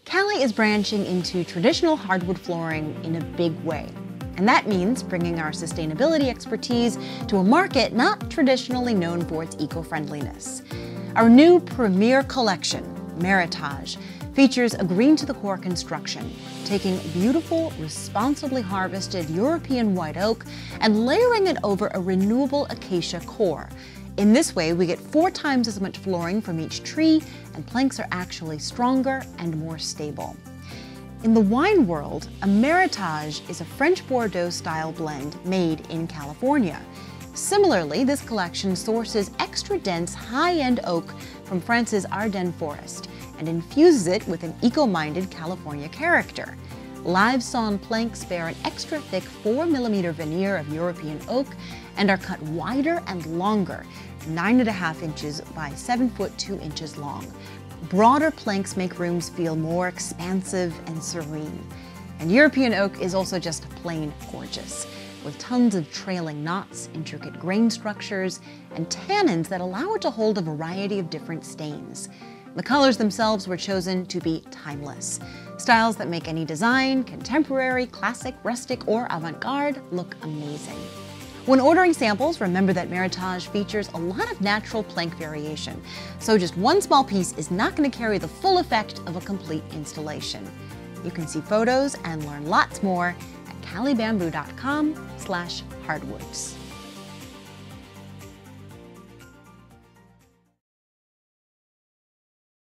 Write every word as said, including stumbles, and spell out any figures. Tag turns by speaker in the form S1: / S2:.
S1: Cali is branching into traditional hardwood flooring in a big way. And that means bringing our sustainability expertise to a market not traditionally known for its eco-friendliness. Our new premier collection, Meritage, features a green-to-the-core construction, taking beautiful, responsibly harvested European white oak and layering it over a renewable acacia core. In this way, we get four times as much flooring from each tree, and planks are actually stronger and more stable. In the wine world, a Meritage is a French Bordeaux-style blend made in California. Similarly, this collection sources extra-dense, high-end oak from France's Ardennes forest and infuses it with an eco-minded California character. Live sawn planks bear an extra thick four millimeter veneer of European oak and are cut wider and longer, nine and a half inches by seven foot two inches long. Broader planks make rooms feel more expansive and serene. And European oak is also just plain gorgeous, with tons of trailing knots, intricate grain structures, and tannins that allow it to hold a variety of different stains. The colors themselves were chosen to be timeless. Styles that make any design, contemporary, classic, rustic, or avant-garde, look amazing. When ordering samples, remember that Meritage features a lot of natural plank variation, so just one small piece is not going to carry the full effect of a complete installation. You can see photos and learn lots more at calibamboo dot com slash hardwoods.